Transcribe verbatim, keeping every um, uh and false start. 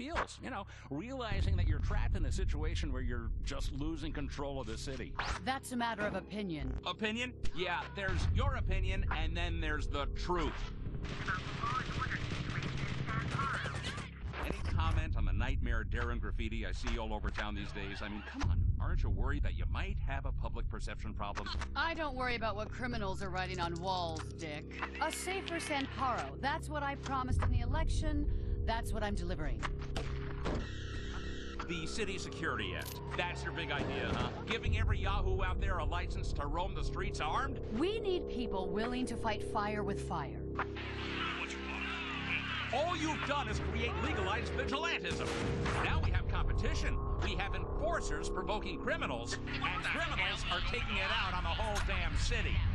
feels, you know, realizing that you're trapped in a situation where you're just losing control of the city. That's a matter of opinion. Opinion? Yeah, there's your opinion, and then there's the truth. Any comment on the nightmare Darren graffiti I see all over town these days? I mean, come on. Aren't you worried that you might have a public perception problem? I don't worry about what criminals are writing on walls, Dick. A safer San Paro. That's what I promised in the election. That's what I'm delivering. The City Security Act. That's your big idea, huh? Giving every Yahoo out there a license to roam the streets armed? We need people willing to fight fire with fire. All you've done is create legalized vigilantism. Now we have competition. We have enforcers provoking criminals, and criminals are taking it out on the whole damn city.